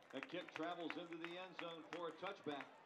The kick travels into the end zone for a touchback.